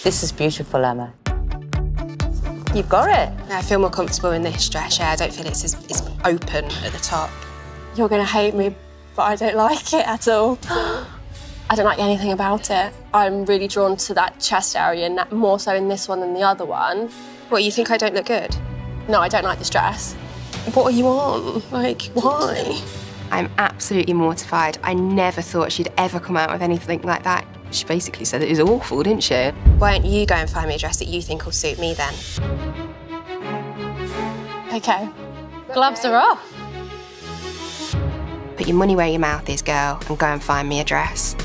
This is beautiful, Emma. You've got it. I feel more comfortable in this dress, yeah. I don't feel it's open at the top. You're going to hate me, but I don't like it at all. I don't like anything about it. I'm really drawn to that chest area, and more so in this one than the other one. What, you think I don't look good? No, I don't like this dress. What are you on? Like, why? I'm absolutely mortified. I never thought she'd ever come out with anything like that. She basically said it was awful, didn't she? Why don't you go and find me a dress that you think will suit me then? OK. Gloves are off. Put your money where your mouth is, girl, and go and find me a dress.